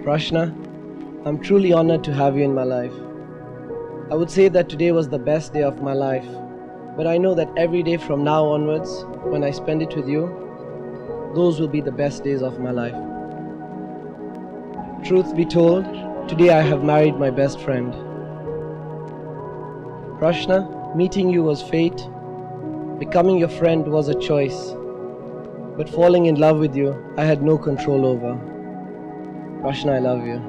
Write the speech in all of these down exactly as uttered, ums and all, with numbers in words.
Prashna, I'm truly honored to have you in my life. I would say that today was the best day of my life, but I know that every day from now onwards, when I spend it with you, those will be the best days of my life. Truth be told, today I have married my best friend. Prashna, meeting you was fate, becoming your friend was a choice, but falling in love with you, I had no control over. Prashna, I love you.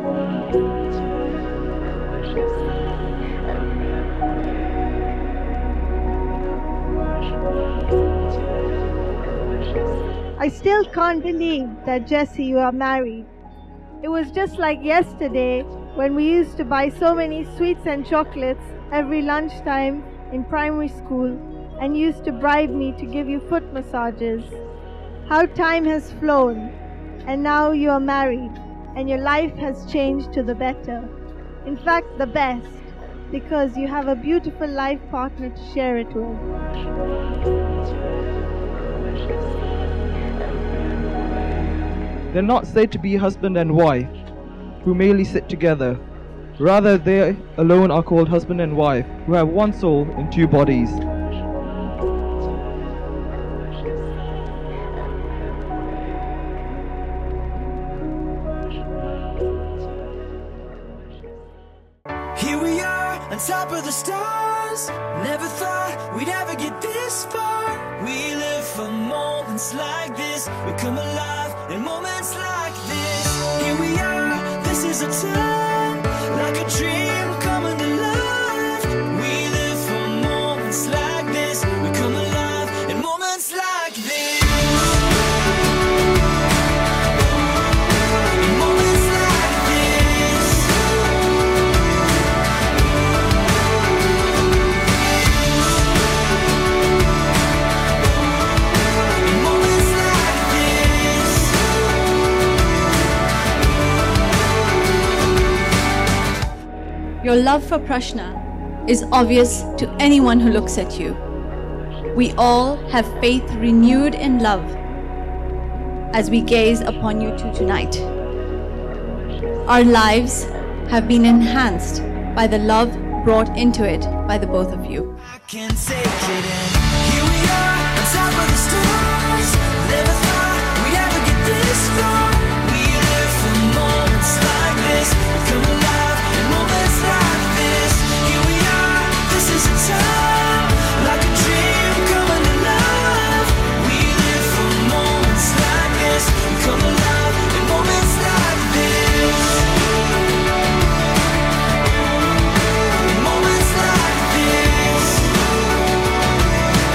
I still can't believe that, Jesse, you are married. It was just like yesterday when we used to buy so many sweets and chocolates every lunchtime in primary school and used to bribe me to give you foot massages. How time has flown, and now you are married and your life has changed to the better. In fact, the best, because you have a beautiful life partner to share it with. They're not said to be husband and wife, who merely sit together. Rather, they alone are called husband and wife, who have one soul in two bodies. Here we are, on top of the stars. Never thought we'd ever get this far. We live for moments like this. We come alive in moments like this. Here we are, this is a time, like a dream coming to life. We live for moments like this. We come alive in moments like this. In moments like this. In moments like this. Your love for Prashna is obvious to anyone who looks at you. We all have faith renewed in love as we gaze upon you two tonight. Our lives have been enhanced by the love brought into it by the both of you. I can take it in. Here we are, on top of the stars. Never thought we'd ever get this far. We live for moments like this. We come alive in moments like this. Here we are, this is a time, like a dream coming to life. We live for moments like this. We come alive in moments like this. In moments like this.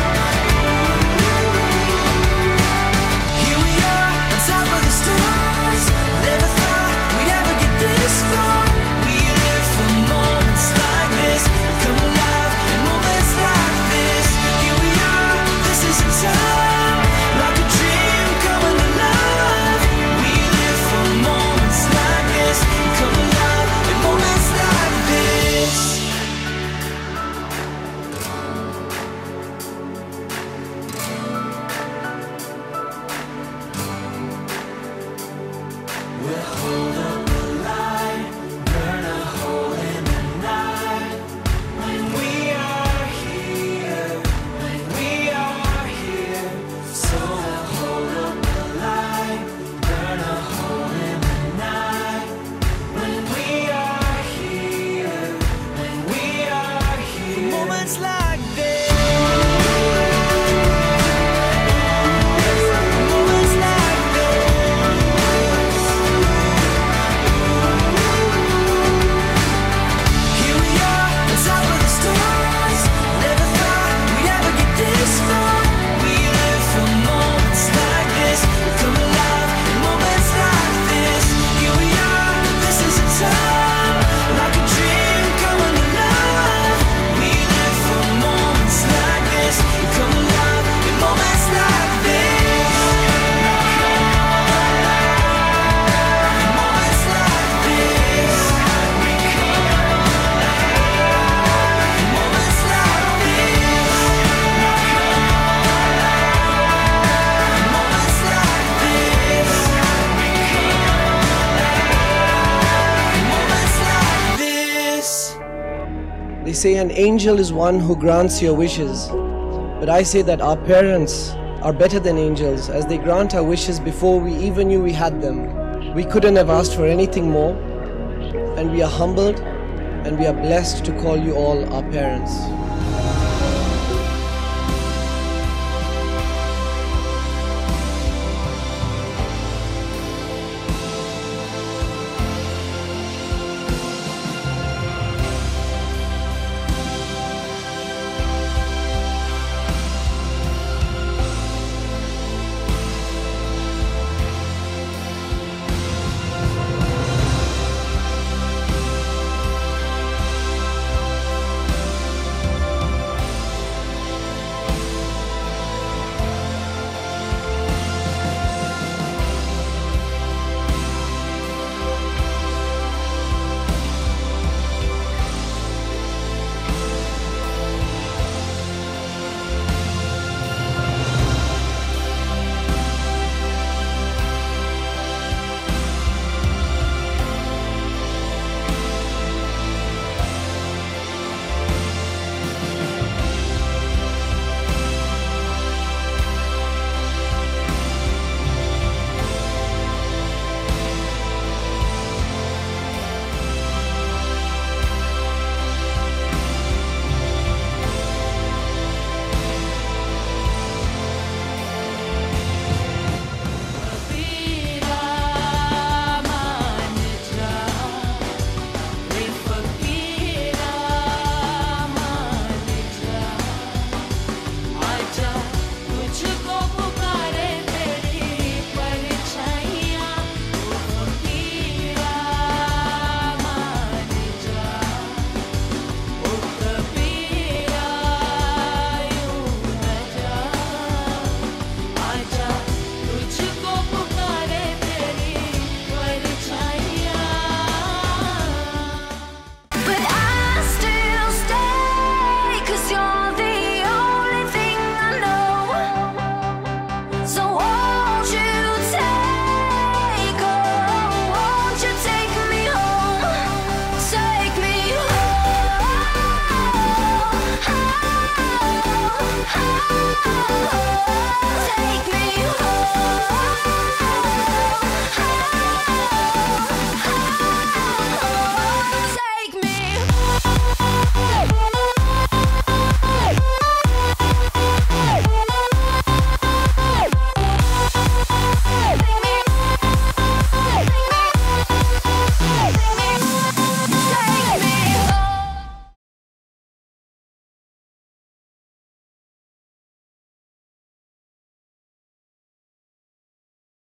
say an angel is one who grants your wishes, but I say that our parents are better than angels, as they grant our wishes before we even knew we had them. We couldn't have asked for anything more, and we are humbled and we are blessed to call you all our parents.